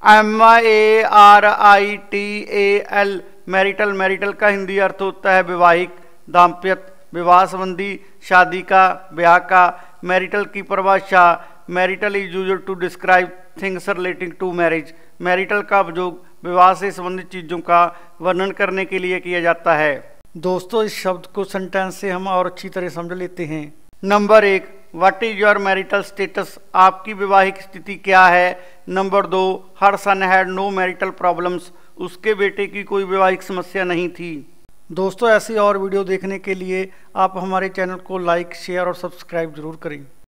MARITAL marital. Marital का हिंदी अर्थ होता है विवाहिक, दाम्पत्य, विवाह संबंधी, शादी का, ब्याह का। मैरिटल की परिभाषा marital is used to describe things relating to marriage. Marital का उपयोग विवाह से संबंधित चीज़ों का वर्णन करने के लिए किया जाता है। दोस्तों, इस शब्द को सेंटेंस से हम और अच्छी तरह समझ लेते हैं। Number 1, what is your marital status? आपकी वैवाहिक स्थिति क्या है? Number 2, her son had no marital problems. उसके बेटे की कोई वैवाहिक समस्या नहीं थी। दोस्तों, ऐसी और वीडियो देखने के लिए आप हमारे चैनल को लाइक, शेयर और सब्सक्राइब जरूर करें।